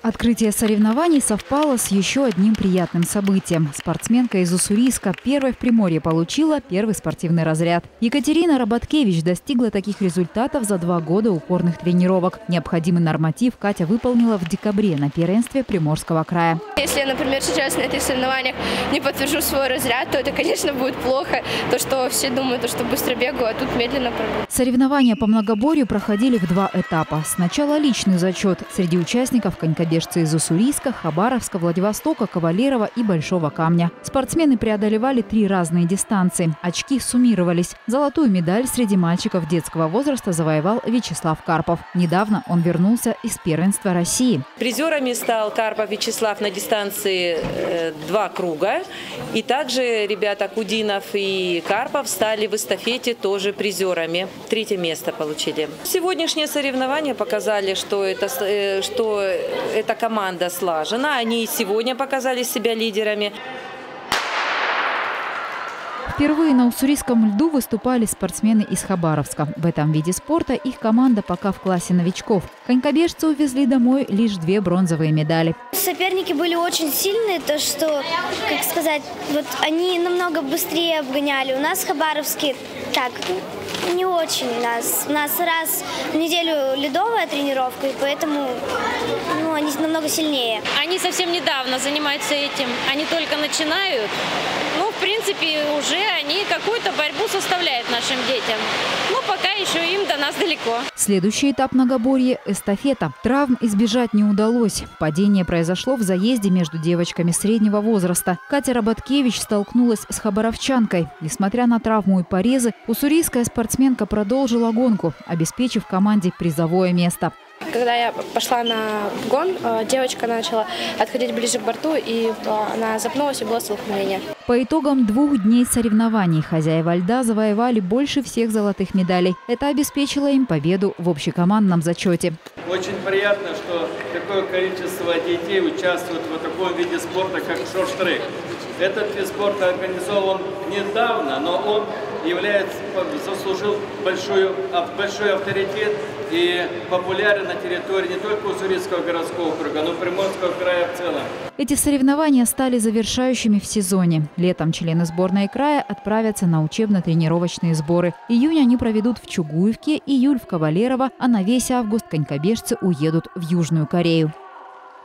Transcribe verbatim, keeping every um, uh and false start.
Открытие соревнований совпало с еще одним приятным событием. Спортсменка из Уссурийска первой в Приморье получила первый спортивный разряд. Екатерина Роботкевич достигла таких результатов за два года упорных тренировок. Необходимый норматив Катя выполнила в декабре на первенстве Приморского края. Если я, например, сейчас на этих соревнованиях не подтвержу свой разряд, то это, конечно, будет плохо. То, что все думают, что быстро бегаю, а тут медленно прыгаю. Соревнования по многоборью проходили в два этапа. Сначала личный зачет. Среди участников конькобежцы из Уссурийска, Хабаровска, Владивостока, Кавалерова и Большого Камня. Спортсмены преодолевали три разные дистанции. Очки суммировались. Золотую медаль среди мальчиков детского возраста завоевал Вячеслав Карпов. Недавно он вернулся из первенства России. Призерами стал Карпов Вячеслав на дистанции э, два круга. И также ребята Кудинов и Карпов стали в эстафете тоже призерами. Третье место получили. Сегодняшние соревнования показали, что это, э, что эта команда слажена. Они и сегодня показали себя лидерами. Впервые на уссурийском льду выступали спортсмены из Хабаровска. В этом виде спорта их команда пока в классе новичков. Конькобежцы увезли домой лишь две бронзовые медали. Соперники были очень сильные, то что, как сказать, вот они намного быстрее обгоняли. У нас хабаровские так не очень. У нас, у нас раз в неделю ледовая тренировка, и поэтому ну, они намного сильнее. Они совсем недавно занимаются этим, они только начинают. Ну, в принципе, уже они какую-то борьбу составляют нашим детям. Но пока еще им до нас далеко. Следующий этап многоборья – эстафета. Травм избежать не удалось. Падение произошло в заезде между девочками среднего возраста. Катя Роботкевич столкнулась с хабаровчанкой. Несмотря на травму и порезы, уссурийская спортсменка продолжила гонку, обеспечив команде призовое место. Когда я пошла на гон, девочка начала отходить ближе к борту, и она запнулась, и было столкновение. По итогам двух дней соревнований хозяева льда завоевали больше всех золотых медалей. Это обеспечило им победу в общекомандном зачете. Очень приятно, что такое количество детей участвует в таком виде спорта, как шорт-трек. Этот вид спорта организован недавно, но он является, заслужил большой, большой авторитет и популярен на территории не только Уссурийского городского округа, но и Приморского края в целом. Эти соревнования стали завершающими в сезоне. Летом члены сборной края отправятся на учебно-тренировочные сборы. Июнь они проведут в Чугуевке, июль в Кавалерово, а на весь август конькобежцы уедут в Южную Корею.